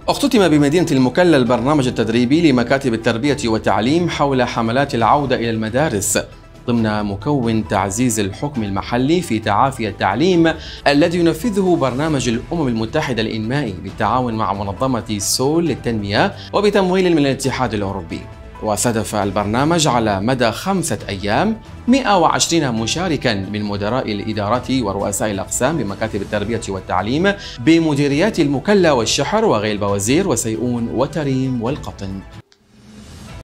اختتم بمدينة المكلا البرنامج التدريبي لمكاتب التربية والتعليم حول حملات العودة إلى المدارس ضمن مكون تعزيز الحكم المحلي في تعافي التعليم الذي ينفذه برنامج الأمم المتحدة الإنمائي بالتعاون مع منظمة سول للتنمية وبتمويل من الاتحاد الأوروبي. واستهدف البرنامج على مدى 5 أيام 120 مشاركا من مدراء الإدارات ورؤساء الأقسام بمكاتب التربية والتعليم بمديريات المكلا والشحر وغيل بوزير وسيئون وتريم والقطن.